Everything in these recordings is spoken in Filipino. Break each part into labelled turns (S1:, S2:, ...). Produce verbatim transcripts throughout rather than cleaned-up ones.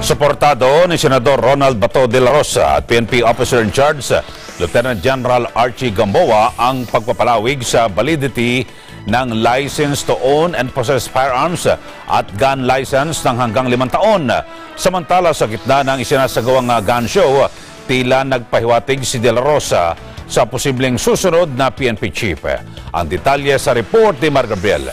S1: Suportado ni Senador Ronald Bato dela Rosa at P N P Officer in Charge, Lieutenant General Gamboa ang pagpapalawig sa validity ng license to own and possess firearms at gun license ng hanggang limang taon. Samantala sa gitna ng isinasagawang gun show, tila nagpahiwatig si dela Rosa sa posibleng susunod na P N P chief. Ang detalye sa report ni Marga Gabriel.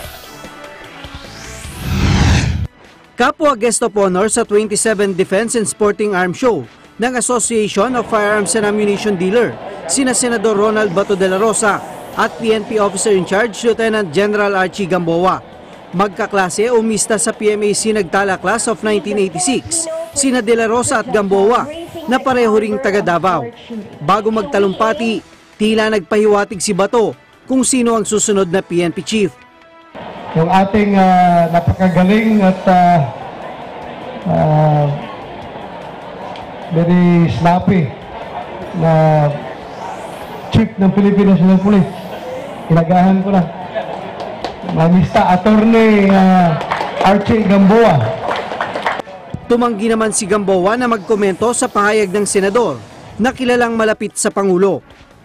S2: Kapwa guest of honor sa twenty-seventh Defense and Sporting Arms Show ng Association of Firearms and Ammunition Dealer, sina Senador Ronald Bato dela Rosa at P N P Officer in Charge, Lieutenant General Gamboa. Magkaklase o mista sa P M A C Nagtala Class of nineteen eighty-six, sina dela Rosa at Gamboa na pareho ring taga Davao. Bago magtalumpati, tila nagpahiwatig si Bato kung sino ang susunod na P N P chief.
S3: Yung ating uh, napakagaling at uh, uh, very snappy na chief ng Philippine National Police. Inagahan ko na. Mamista Attorney uh, Gamboa.
S2: Tumanggi naman si Gamboa na magkomento sa pahayag ng senador na kilalang malapit sa Pangulo.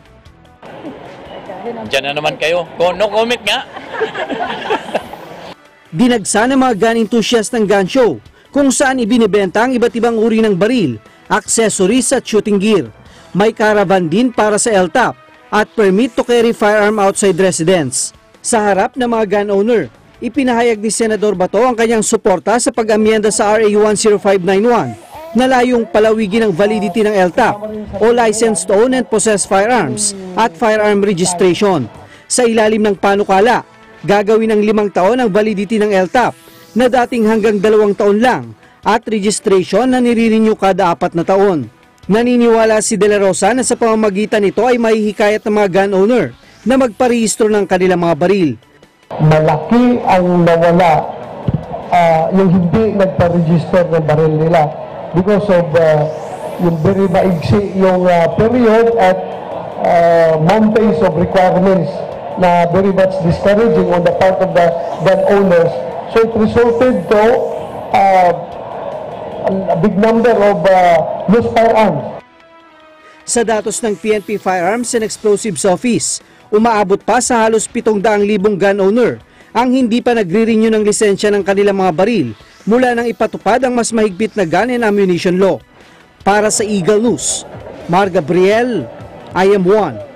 S4: Diyan na naman kayo. No comment nga.
S2: Dinagsa ng mga gun enthusiast ng gun show kung saan ibinibenta ang iba't ibang uri ng baril, accessories at shooting gear. May caravan din para sa L T A P at permit to carry firearm outside residence. Sa harap ng mga gun owner, ipinahayag ni Senador Bato ang kanyang suporta sa pag-amyenda sa R A one oh five nine one na layong palawigin ang validity ng L T A P o License to Own and Possess Firearms at Firearm Registration. Sa ilalim ng panukala, gagawin ng limang taon ang validity ng L T A P na dating hanggang dalawang taon lang at registration na nire-renew kada apat na taon. Naniniwala si dela Rosa na sa pamamagitan nito ay mahihikayat ng mga gun owner na magparehistro ng kanilang mga baril.
S3: Malaki ang nawala uh, yung hindi nagpa-register ng baril nila because of uh, yung very maigsi yung uh, period at uh, mountains of requirements na very much discouraging on the part of the gun owners. So it resulted to uh, a big number of uh, loose firearms.
S2: Sa datos ng P N P Firearms and Explosives Office, umaabot pa sa halos pitong daang libong gun owner ang hindi pa nagre-renew ng lisensya ng kanilang mga baril mula nang ipatupad ang mas mahigpit na gun and ammunition law. Para sa Eagle News, Marga Gabriel, I am one.